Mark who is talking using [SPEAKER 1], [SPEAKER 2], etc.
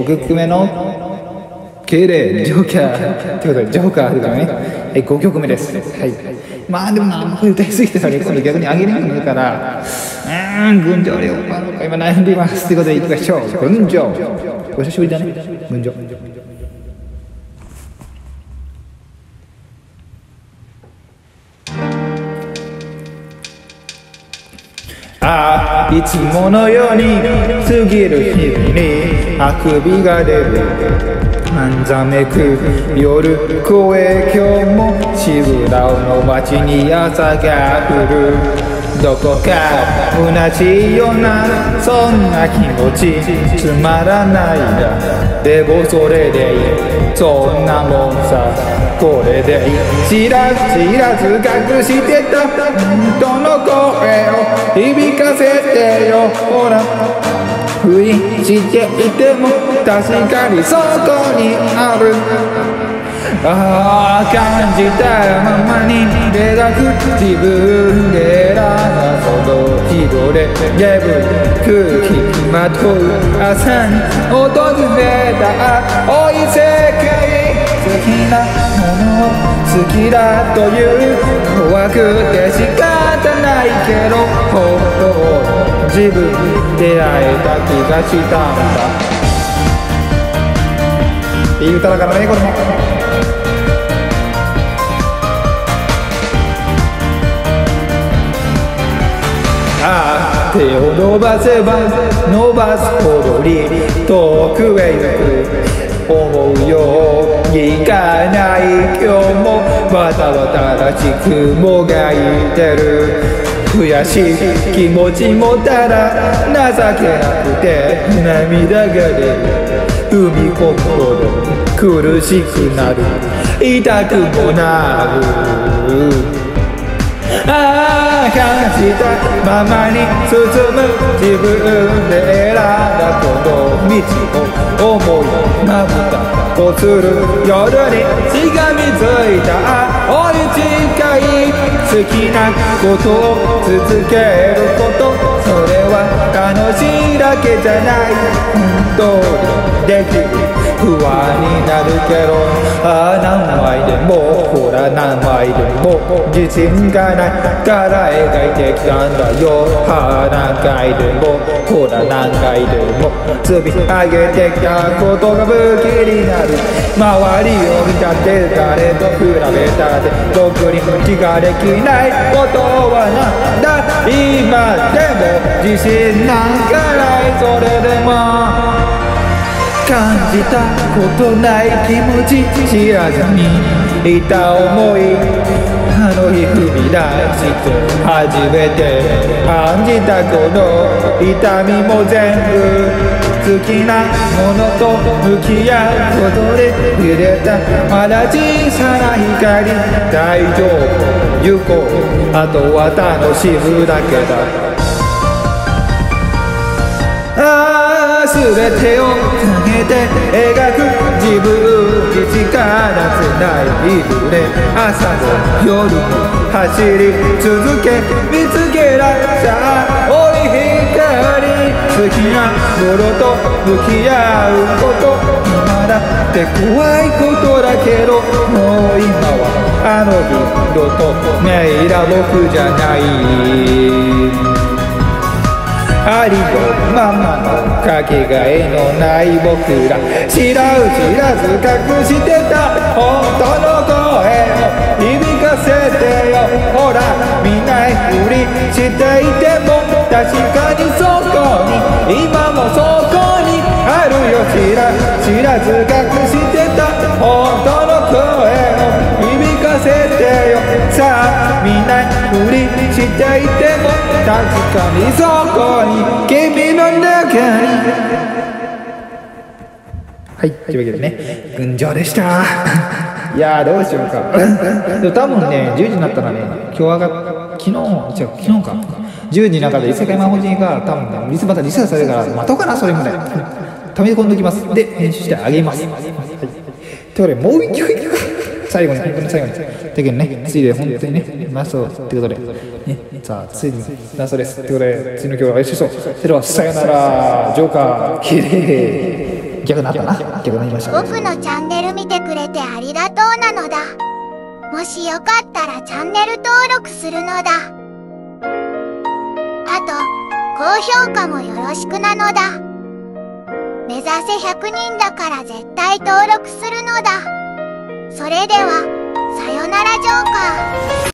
[SPEAKER 1] 5曲目の敬礼ジョーカーということでジョーカーというね、5曲目です。はい。まあでもな、これ歌いすぎてたら今度逆に上げれなくなるから、群青レオパードか今悩んでいます。ということでいきましょう。群青。お久しぶりだね。群青。いつものように過ぎる日々にあくびが出る半ざめく夜声今日も渋谷の街に朝が降るどこか虚しいようなそんな気持ちつまらないだでもそれでいいそんなもんさこれでいい知らず隠してた本当の声を響かせてよほら不意していても確かにそこにある感じたままに描く自分で選んだその日頃で眠る空気まとう朝に訪れた青い世界好きなものを好きだという怖くて仕方ないけど本当自分出会えた気がしたんだいい歌だからねこれも手を伸ばせば伸ばすほどに遠くへ行く思うようにいかない今日もまた新しくもがいてる悔しい気持ちもただ情けなくて涙が出る踏み込むほど苦しくなる痛くもなる感じたままに進む自分で選んだこの道を思いまぶたこする夜にしがみついた青い誓い好きなことを続けることそれは楽しいだけじゃない本当にできる不安になるけど何枚でもほら何枚でも自信がないから描いてきたんだよ何回でもほら何回でも積み上げてきたことが武器になる周りを見たって誰と比べたって僕に無気ができないことはなんだ今でも自信なんかないそれでも感じたことない気持ち知らずにいた思いあの日踏み出して初めて感じたこの痛みも全部好きなものと向き合うことで揺れたまだ小さな光大丈夫行こうあとは楽しむだけだ全てをかけて描く自分に力つないで朝も夜も走り続け見つけられた青い光好きなものと向き合うこと今だって怖いことだけどもう今はあの日のとメイラ僕じゃないありのままのかけがえのない僕ら知らず隠してた本当の声を響かせてよほら見ないふりしていても確かにそこに今もそこにあるよ知らず隠してた本当の声を響かせてよさあ見ないふりしていても確かにそこに君の中にはいというわけでね群青でしたいやーどうしようかでも多分ね10時になったらね今日昨日か10時になったら異世界魔法陣が多分ねまたリセットされるから待とうかなそれもねため込んでおきますで編集してあげます、はい、ということでもう一曲いくか最後に本当に最後にだけどね次で本当にねマストということで、ね、さあついにラストですということで次の曲はよしそうそれではさよならジョーカーキレイ逆になったな。逆になりました。
[SPEAKER 2] 僕のチャンネル見てくれてありがとうなのだ。もしよかったらチャンネル登録するのだ。あと、高評価もよろしくなのだ。目指せ100人だから絶対登録するのだ。それでは、さよならジョーカー。